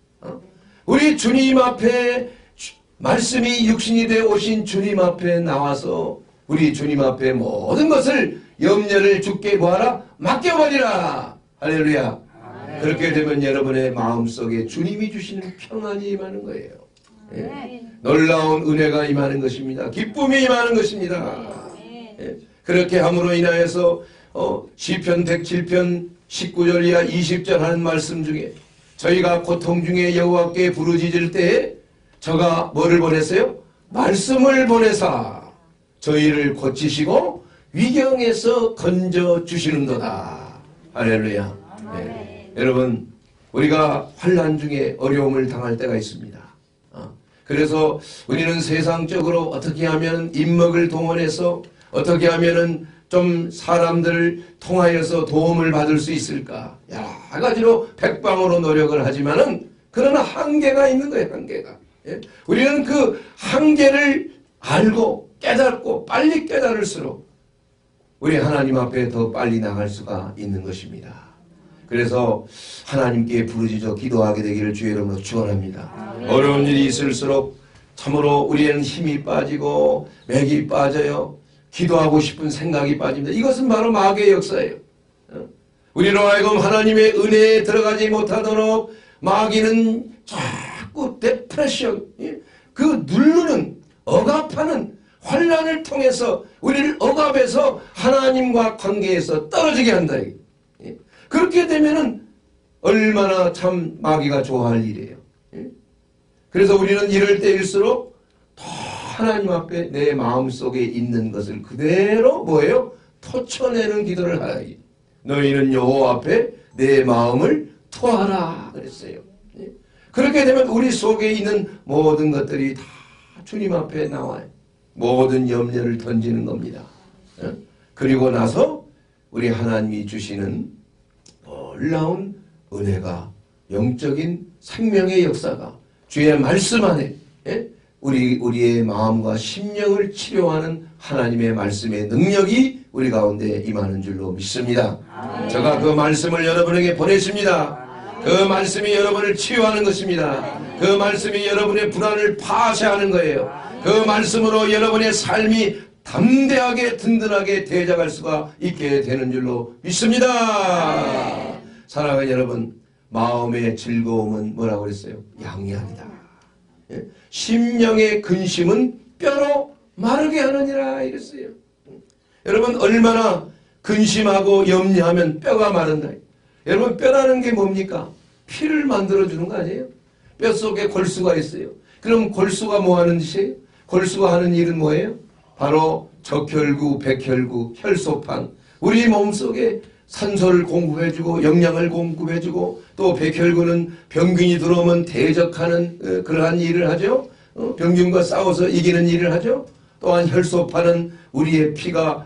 우리 주님 앞에 말씀이 육신이 되어 오신 주님 앞에 나와서 우리 주님 앞에 모든 것을 염려를 주께 뭐하라? 맡겨버리라. 할렐루야. 그렇게 되면 여러분의 마음속에 주님이 주시는 평안이 임하는 거예요. 예. 놀라운 은혜가 임하는 것입니다. 기쁨이 임하는 것입니다. 예. 그렇게 함으로 인하여서 시편 107편 19절 이하 20절 하는 말씀 중에 저희가 고통 중에 여호와께 부르짖을 때에 저가 뭐를 보냈어요? 말씀을 보내사 저희를 고치시고 위경에서 건져주시는도다. 할렐루야. 네. 여러분, 우리가 환난 중에 어려움을 당할 때가 있습니다. 그래서 우리는 세상적으로 어떻게 하면 인맥을 동원해서 어떻게 하면은 좀 사람들을 통하여서 도움을 받을 수 있을까? 여러 가지로 백방으로 노력을 하지만은 그러나 한계가 있는 거예요. 한계가. 예? 우리는 그 한계를 알고 깨닫고 빨리 깨달을수록 우리 하나님 앞에 더 빨리 나갈 수가 있는 것입니다. 그래서 하나님께 부르짖어 기도하게 되기를 주의 이름으로 축원합니다. 어려운 일이 있을수록 참으로 우리에는 힘이 빠지고 맥이 빠져요. 기도하고 싶은 생각이 빠집니다. 이것은 바로 마귀의 역사예요. 우리로 하여금 하나님의 은혜에 들어가지 못하도록 마귀는 자꾸 디프레션, 그 누르는 억압하는 환난을 통해서 우리를 억압해서 하나님과 관계에서 떨어지게 한다. 그렇게 되면은 얼마나 참 마귀가 좋아할 일이에요. 그래서 우리는 이럴 때일수록 더 하나님 앞에 내 마음속에 있는 것을 그대로 뭐예요? 터쳐내는 기도를 하라. 너희는 여호와 앞에 내 마음을 토하라 그랬어요. 그렇게 되면 우리 속에 있는 모든 것들이 다 주님 앞에 나와요. 모든 염려를 던지는 겁니다. 그리고 나서 우리 하나님이 주시는 놀라운 은혜가 영적인 생명의 역사가 주의 말씀 안에 우리의 마음과 심령을 치료하는 하나님의 말씀의 능력이 우리 가운데 임하는 줄로 믿습니다. 제가 그 말씀을 여러분에게 보냈습니다. 그 말씀이 여러분을 치유하는 것입니다. 그 말씀이 여러분의 불안을 파쇄하는 거예요. 그 말씀으로 여러분의 삶이 담대하게 든든하게 대적할 수가 있게 되는 줄로 믿습니다. 사랑하는 여러분, 마음의 즐거움은 뭐라고 그랬어요? 양이하니라. 심령의 근심은 뼈로 마르게 하느니라 이랬어요. 여러분, 얼마나 근심하고 염려하면 뼈가 마른다. 여러분, 뼈라는 게 뭡니까? 피를 만들어주는 거 아니에요? 뼛속에 골수가 있어요. 그럼 골수가 뭐 하는 짓이에요? 골수가 하는 일은 뭐예요? 바로 적혈구, 백혈구, 혈소판, 우리 몸속에 산소를 공급해주고 영양을 공급해주고, 또 백혈구는 병균이 들어오면 대적하는 그러한 일을 하죠. 병균과 싸워서 이기는 일을 하죠. 또한 혈소판은 우리의 피가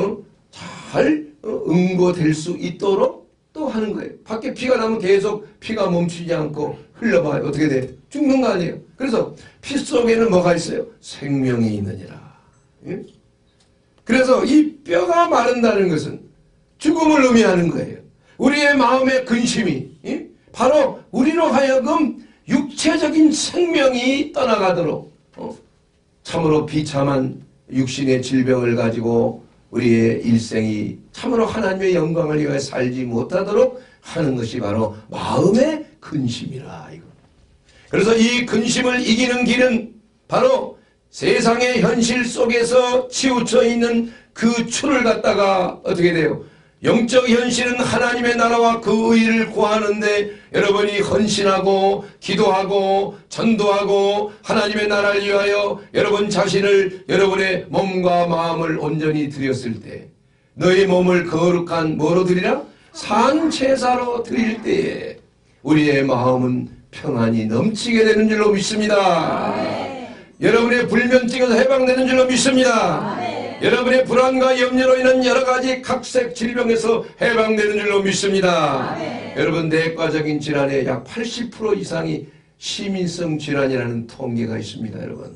잘 응고될 수 있도록 또 하는 거예요. 밖에 피가 나면 계속 피가 멈추지 않고 흘러봐요. 어떻게 돼? 죽는 거 아니에요. 그래서 피 속에는 뭐가 있어요? 생명이 있느니라. 예? 그래서 이 뼈가 마른다는 것은 죽음을 의미하는 거예요. 우리의 마음의 근심이 바로 우리로 하여금 육체적인 생명이 떠나가도록 참으로 비참한 육신의 질병을 가지고 우리의 일생이 참으로 하나님의 영광을 위하여 살지 못하도록 하는 것이 바로 마음의 근심이라. 이거. 그래서 이 근심을 이기는 길은 바로 세상의 현실 속에서 치우쳐 있는 그 추를 갖다가 어떻게 돼요? 영적 현실은 하나님의 나라와 그 의를 구하는데 여러분이 헌신하고 기도하고 전도하고 하나님의 나라를 위하여 여러분 자신을, 여러분의 몸과 마음을 온전히 드렸을 때, 너희 몸을 거룩한 뭐로 드리라? 산제사로 드릴 때에 우리의 마음은 평안이 넘치게 되는 줄로 믿습니다. 여러분의 불면증에서 해방되는 줄로 믿습니다. 여러분의 불안과 염려로 인한 여러가지 각색 질병에서 해방되는 줄로 믿습니다. 여러분, 내과적인 질환의 약 80% 이상이 시민성 질환이라는 통계가 있습니다. 여러분,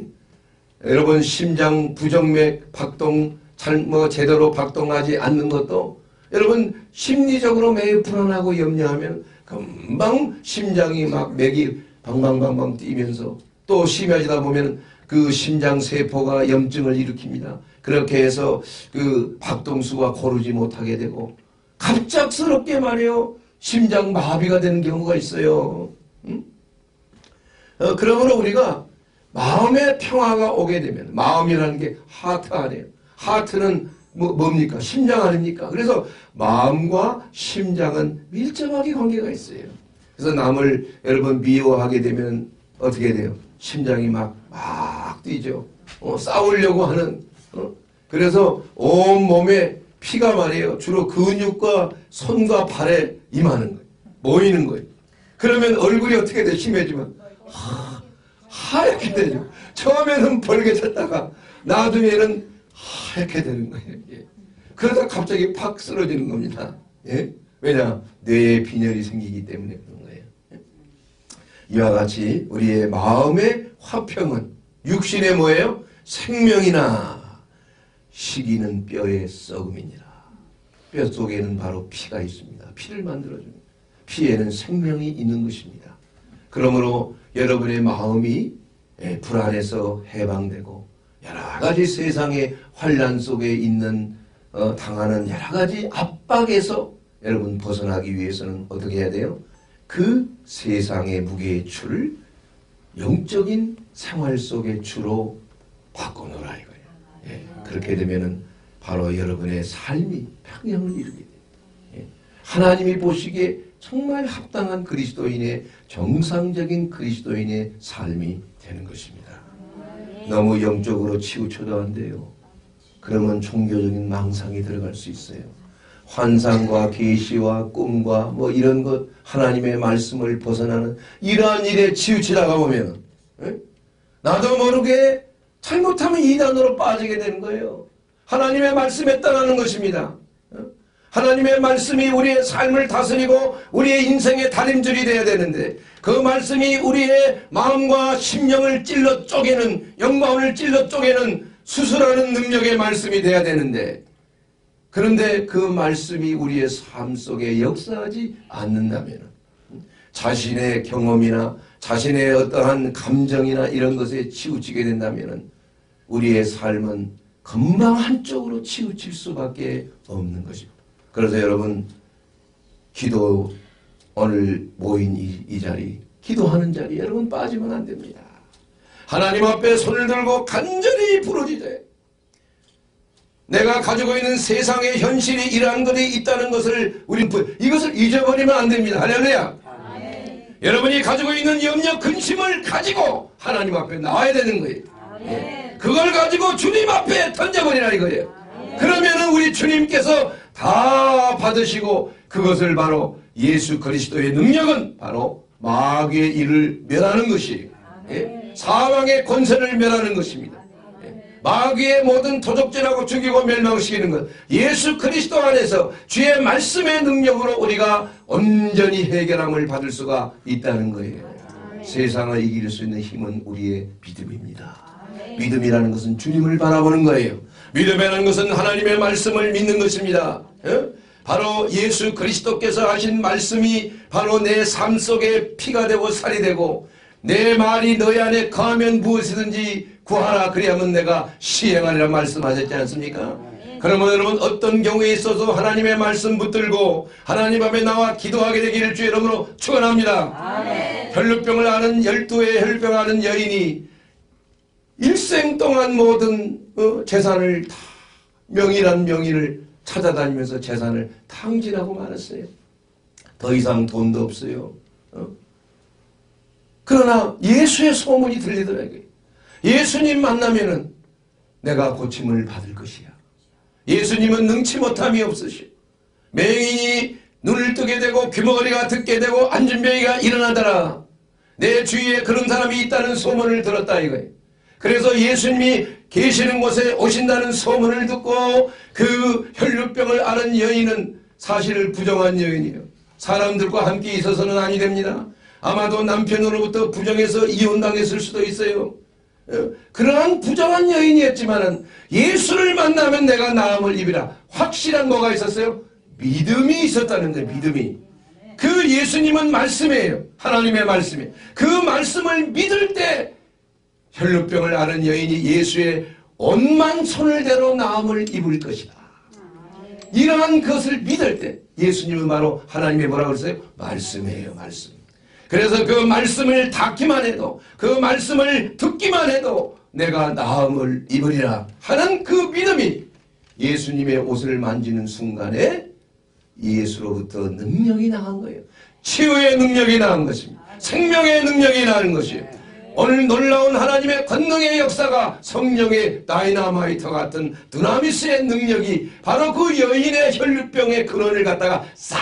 여러분 심장 부정맥 박동 제대로 박동하지 않는 것도 여러분 심리적으로 매우 불안하고 염려하면 금방 심장이 막 맥이 방방방방 뛰면서, 또 심해지다 보면 그 심장세포가 염증을 일으킵니다. 그렇게 해서 그 박동수가 고르지 못하게 되고 갑작스럽게 말이요 심장 마비가 되는 경우가 있어요. 그러므로 우리가 마음의 평화가 오게 되면, 마음이라는 게 하트 아니에요. 하트는 뭡니까? 심장 아닙니까? 그래서 마음과 심장은 밀접하게 관계가 있어요. 그래서 남을 여러분 미워하게 되면 어떻게 돼요? 심장이 막 뛰죠. 싸우려고 하는. 그래서 온 몸에 피가 말이에요. 주로 근육과 손과 발에 임하는 거예요. 모이는 거예요. 그러면 얼굴이 어떻게 돼? 심해지면 하얗게 되죠. 처음에는 벌개졌다가 놔두면은 하얗게 되는 거예요. 예. 그러다 갑자기 팍 쓰러지는 겁니다. 예? 왜냐? 뇌에 빈혈이 생기기 때문에 그런 거예요. 예? 이와 같이 우리의 마음의 화평은 육신의 뭐예요? 생명이나 시기는 뼈의 썩음이니라. 뼈 속에는 바로 피가 있습니다. 피를 만들어주는, 피에는 생명이 있는 것입니다. 그러므로 여러분의 마음이 불안해서 해방되고 여러 가지 세상의 환란 속에 있는 당하는 여러 가지 압박에서 여러분 벗어나기 위해서는 어떻게 해야 돼요? 그 세상의 무게의 추를 영적인 생활 속의 추로 바꿔놓으라 이거예요. 예, 그렇게 되면은 바로 여러분의 삶이 평형을 이루게 돼요. 예, 하나님이 보시기에 정말 합당한 그리스도인의, 정상적인 그리스도인의 삶이 되는 것입니다. 너무 영적으로 치우쳐도 안 돼요. 그러면 종교적인 망상이 들어갈 수 있어요. 환상과 계시와 꿈과 뭐 이런 것, 하나님의 말씀을 벗어나는 이러한 일에 치우치다가 보면 나도 모르게 잘못하면 이단으로 빠지게 되는 거예요. 하나님의 말씀에 떠나는 것입니다. 하나님의 말씀이 우리의 삶을 다스리고 우리의 인생의 다림줄이 되어야 되는데 그 말씀이 우리의 마음과 심령을 찔러 쪼개는, 영광을 찔러 쪼개는 수술하는 능력의 말씀이 되어야 되는데, 그런데 그 말씀이 우리의 삶 속에 역사하지 않는다면, 자신의 경험이나 자신의 어떠한 감정이나 이런 것에 치우치게 된다면 우리의 삶은 금방 한쪽으로 치우칠 수밖에 없는 것입니다. 그래서 여러분, 기도, 오늘 모인 이 자리, 기도하는 자리 여러분 빠지면 안 됩니다. 하나님 앞에 손을 들고 간절히 부르짖어요. 내가 가지고 있는 세상의 현실이 이러한 것이 있다는 것을 이것을 잊어버리면 안 됩니다. 할렐루야. 여러분이 가지고 있는 염려, 근심을 가지고 하나님 앞에 나와야 되는 거예요. 그걸 가지고 주님 앞에 던져버리라 이거예요. 그러면은 우리 주님께서 다 받으시고 그것을 바로 예수 그리스도의 능력은 바로 마귀의 일을 멸하는 것이에요. 사망의 권세를 멸하는 것입니다. 마귀의 모든 도적질하고 죽이고 멸망시키는 것, 예수 그리스도 안에서 주의 말씀의 능력으로 우리가 온전히 해결함을 받을 수가 있다는 거예요. 세상을 이길 수 있는 힘은 우리의 믿음입니다. 믿음이라는 것은 주님을 바라보는 거예요. 믿음이라는 것은 하나님의 말씀을 믿는 것입니다. 바로 예수 그리스도께서 하신 말씀이 바로 내 삶 속에 피가 되고 살이 되고, 내 말이 너희 안에 거하면 무엇이든지 구하라 그리하면 내가 시행하리라 말씀하셨지 않습니까? 그러면 여러분, 어떤 경우에 있어서 하나님의 말씀 붙들고 하나님 앞에 나와 기도하게 되기를 주 이름으로 축원합니다. 혈루병을 앓은 12의 혈루병을 앓은 여인이 일생 동안 모든 재산을 다, 명의란 명의를 찾아다니면서 재산을 탕진하고 말았어요. 더 이상 돈도 없어요. 그러나 예수의 소문이 들리더라고요. 예수님 만나면은 내가 고침을 받을 것이야. 예수님은 능치 못함이 없으시오. 맹인이 눈을 뜨게 되고 귀머거리가 듣게 되고 안진병이가 일어나더라. 내 주위에 그런 사람이 있다는 소문을 들었다 이거예요. 그래서 예수님이 계시는 곳에 오신다는 소문을 듣고 그 혈루병을 앓은 여인은 사실을 부정한 여인이에요. 사람들과 함께 있어서는 아니 됩니다. 아마도 남편으로부터 부정해서 이혼당했을 수도 있어요. 그러한 부정한 여인이었지만은 예수를 만나면 내가 나음을 입으라. 확실한 뭐가 있었어요? 믿음이 있었다는 거예요. 믿음이. 그 예수님은 말씀이에요. 하나님의 말씀이에요. 그 말씀을 믿을 때 혈루병을 앓은 여인이 예수의 온만 손을 대로 나음을 입을 것이다. 이러한 것을 믿을 때 예수님은 바로 하나님의 뭐라고 그랬어요? 말씀이에요. 말씀. 그래서 그 말씀을 닿기만 해도, 그 말씀을 듣기만 해도 내가 나음을 입으리라 하는 그 믿음이 예수님의 옷을 만지는 순간에 예수로부터 능력이 나간 거예요. 치유의 능력이 나간 것입니다. 생명의 능력이 나는 것이에요. 오늘 놀라운 하나님의 권능의 역사가 성령의 다이나마이트 같은 두나미스의 능력이 바로 그 여인의 혈루병의 근원을 갖다가 싹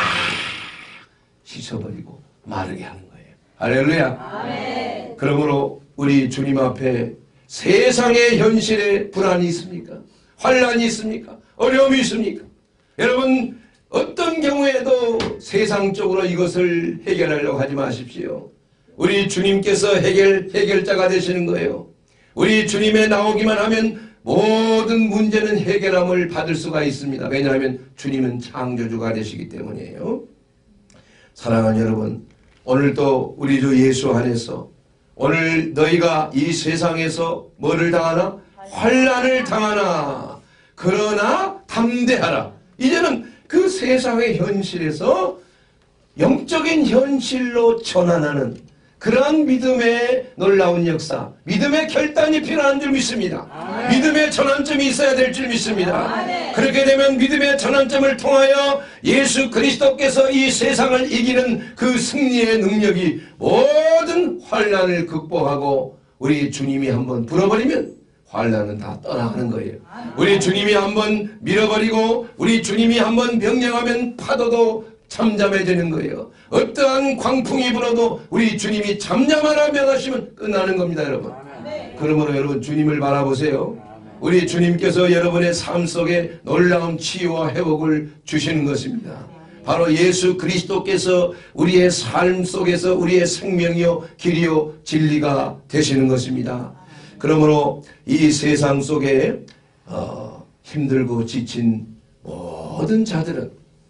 씻어버리고 마르게 하는 거예요. 할렐루야. 아멘. 그러므로 우리 주님 앞에 세상의 현실에 불안이 있습니까? 환란이 있습니까? 어려움이 있습니까? 여러분, 어떤 경우에도 세상적으로 이것을 해결하려고 하지 마십시오. 우리 주님께서 해결자가 되시는 거예요. 우리 주님에 나오기만 하면 모든 문제는 해결함을 받을 수가 있습니다. 왜냐하면 주님은 창조주가 되시기 때문이에요. 사랑하는 여러분, 오늘도 우리 주 예수 안에서 오늘 너희가 이 세상에서 뭐를 당하나? 환난을 당하나. 그러나 담대하라. 이제는 그 세상의 현실에서 영적인 현실로 전환하는 그러한 믿음의 놀라운 역사, 믿음의 결단이 필요한 줄 믿습니다. 아멘. 믿음의 전환점이 있어야 될 줄 믿습니다. 아멘. 그렇게 되면 믿음의 전환점을 통하여 예수 그리스도께서 이 세상을 이기는 그 승리의 능력이 모든 환난을 극복하고 우리 주님이 한번 불어버리면 환난은 다 떠나가는 거예요. 우리 주님이 한번 밀어버리고 우리 주님이 한번 명령하면 파도도 잠잠해지는 거예요. 어떠한 광풍이 불어도 우리 주님이 잠잠하라 명하시면 끝나는 겁니다, 여러분. 그러므로 여러분 주님을 바라보세요. 우리 주님께서 여러분의 삶 속에 놀라운 치유와 회복을 주시는 것입니다. 바로 예수 그리스도께서 우리의 삶 속에서 우리의 생명이요 길이요 진리가 되시는 것입니다. 그러므로 이 세상 속에 힘들고 지친 모든 자들은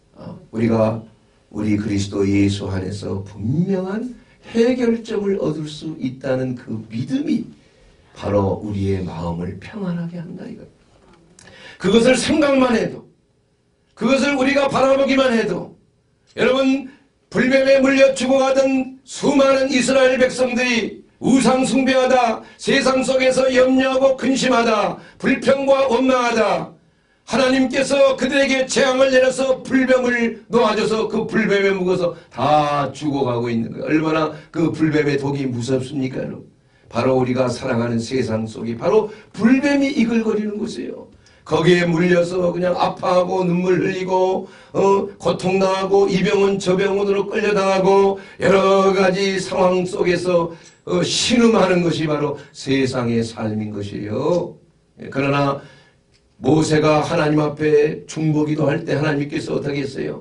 우리 그리스도 예수 안에서 분명한 해결점을 얻을 수 있다는 그 믿음이 바로 우리의 마음을 평안하게 한다 이거. 그것을 생각만 해도, 그것을 우리가 바라보기만 해도, 여러분 불뱀에 물려 죽어가던 수많은 이스라엘 백성들이 우상 숭배하다, 세상 속에서 염려하고 근심하다, 불평과 원망하다, 하나님께서 그들에게 재앙을 내려서 불뱀을 놓아줘서 그 불뱀에 묵어서 다 죽어가고 있는 거예요. 얼마나 그 불뱀의 독이 무섭습니까, 여러분? 바로 우리가 살아가는 세상 속이 바로 불뱀이 이글거리는 곳이에요. 거기에 물려서 그냥 아파하고 눈물 흘리고 고통당하고 이 병원 저 병원으로 끌려당하고 여러 가지 상황 속에서 신음하는 것이 바로 세상의 삶인 것이에요. 그러나 모세가 하나님 앞에 중보기도 할 때 하나님께서 어떻게 했어요?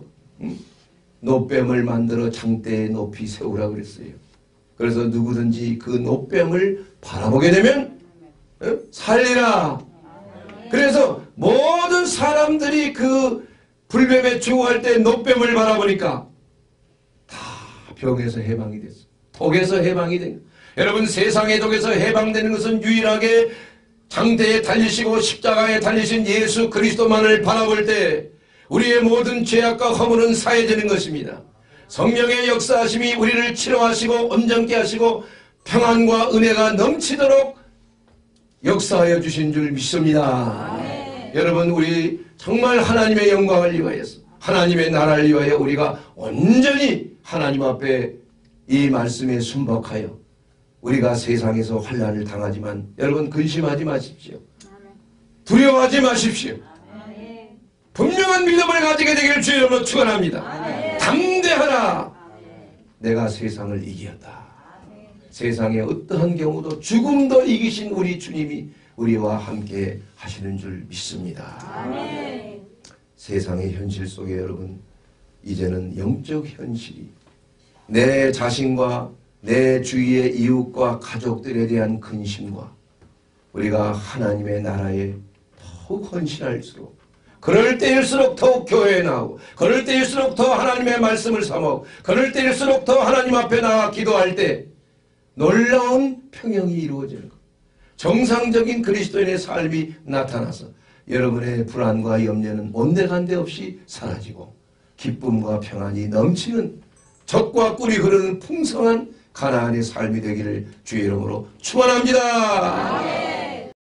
놋뱀을 만들어 장대에 높이 세우라고 그랬어요. 그래서 누구든지 그 놋뱀을 바라보게 되면 살리라. 그래서 모든 사람들이 그 불뱀에 죽어갈 때 놋뱀을 바라보니까 다 병에서 해방이 됐어. 독에서 해방이 된 거예요. 여러분 세상의 독에서 해방되는 것은 유일하게 장대에 달리시고 십자가에 달리신 예수 그리스도만을 바라볼 때 우리의 모든 죄악과 허물은 사해지는 것입니다. 성령의 역사하심이 우리를 치료하시고 온전케 하시고 평안과 은혜가 넘치도록 역사하여 주신 줄 믿습니다. 여러분 우리 정말 하나님의 영광을 위하여서 하나님의 나라를 위하여 우리가 온전히 하나님 앞에 이 말씀에 순복하여 우리가 세상에서 환난을 당하지만 여러분 근심하지 마십시오. 두려워하지 마십시오. 분명한 믿음을 가지게 되기를 주의 이름으로 축원합니다. 담대하라. 내가 세상을 이겼다. 세상의 어떠한 경우도 죽음도 이기신 우리 주님이 우리와 함께 하시는 줄 믿습니다. 세상의 현실 속에 여러분 이제는 영적 현실이 내 자신과 내 주위의 이웃과 가족들에 대한 근심과 우리가 하나님의 나라에 더욱 헌신할수록 그럴 때일수록 더욱 교회에 나오고 그럴 때일수록 더 하나님의 말씀을 사모하고 그럴 때일수록 더 하나님 앞에 나와 기도할 때 놀라운 평형이 이루어지는 것. 정상적인 그리스도인의 삶이 나타나서 여러분의 불안과 염려는 온데간데 없이 사라지고 기쁨과 평안이 넘치는 젖과 꿀이 흐르는 풍성한 가나안의 삶이 되기를 주의 이름으로 축원합니다.